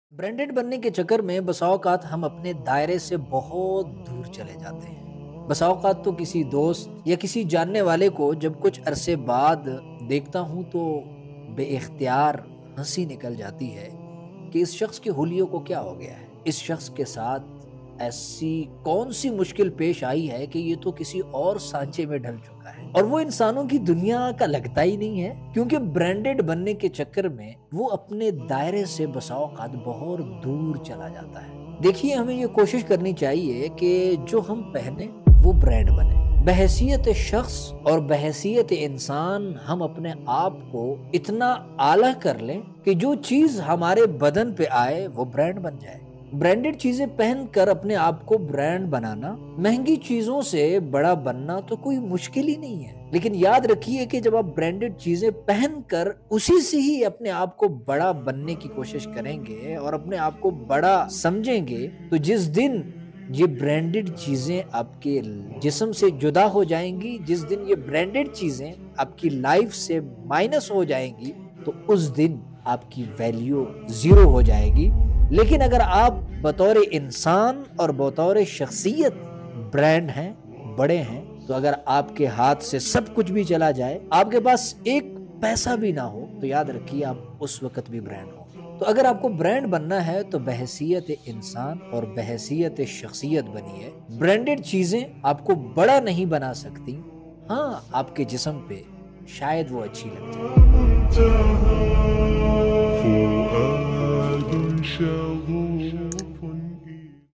Branded बनने के चक्कर में बसा औकात हम अपने दायरे से बहुत दूर चले जाते हैं। बसा औकात तो किसी दोस्त या किसी जानने वाले को जब कुछ अरसे बाद देखता हूँ तो बेइख्तियार हंसी निकल जाती है कि इस शख्स के हुलियों को क्या हो गया है। इस शख्स के साथ ऐसी कौन सी मुश्किल पेश आई है कि ये तो किसी और सांचे में ढल चुका है और वो इंसानों की दुनिया का लगता ही नहीं है, क्योंकि ब्रांडेड बनने के चक्कर में वो अपने दायरे से बसा औकात बहुत दूर चला जाता है। देखिए, हमें ये कोशिश करनी चाहिए कि जो हम पहने वो ब्रांड बने। बहैसियत शख्स और बहैसियत इंसान हम अपने आप को इतना आला कर लें कि जो चीज हमारे बदन पे आए वो ब्रांड बन जाए। ब्रांडेड चीजें पहनकर अपने आप को ब्रांड बनाना, महंगी चीजों से बड़ा बनना तो कोई मुश्किल ही नहीं है। लेकिन याद रखिए कि जब आप ब्रांडेड चीजें पहनकर उसी से ही अपने आप को बड़ा बनने की कोशिश करेंगे और अपने आप को बड़ा समझेंगे, तो जिस दिन ये ब्रांडेड चीजें आपके जिस्म से जुदा हो जाएंगी, जिस दिन ये ब्रांडेड चीजें आपकी लाइफ से माइनस हो जाएंगी, तो उस दिन आपकी वैल्यू जीरो हो जाएगी। लेकिन अगर आप बतौर इंसान और बतौर शख्सियत ब्रांड हैं, बड़े हैं, तो अगर आपके हाथ से सब कुछ भी चला जाए, आपके पास एक पैसा भी ना हो, तो याद रखिए आप उस वक्त भी ब्रांड होंगे। तो अगर आपको ब्रांड बनना है तो बहैसियत इंसान और बहैसियत शख्सियत बनिए। ब्रांडेड चीजें आपको बड़ा नहीं बना सकती, हाँ आपके जिस्म पे शायद वो अच्छी लग जाए। show